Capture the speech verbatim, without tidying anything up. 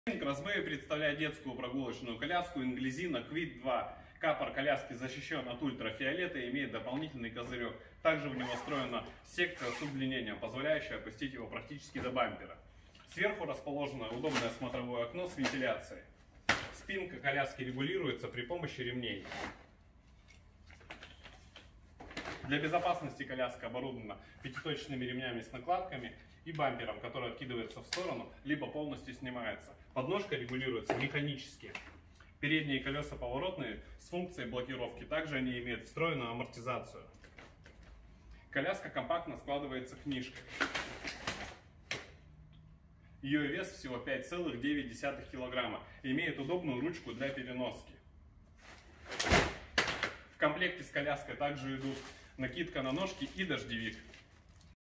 Кроссбэй представляет детскую прогулочную коляску Инглизина Квид два. Капор коляски защищен от ультрафиолета и имеет дополнительный козырек. Также в него встроена секция с удлинением, позволяющая опустить его практически до бампера. Сверху расположено удобное смотровое окно с вентиляцией. Спинка коляски регулируется при помощи ремней. Для безопасности коляска оборудована пятиточными ремнями с накладками и бампером, который откидывается в сторону, либо полностью снимается. Подножка регулируется механически. Передние колеса поворотные с функцией блокировки. Также они имеют встроенную амортизацию. Коляска компактно складывается книжкой. Ее вес всего пять целых девять десятых килограмма. Имеет удобную ручку для переноски. В комплекте с коляской также идут накидка на ножки и дождевик.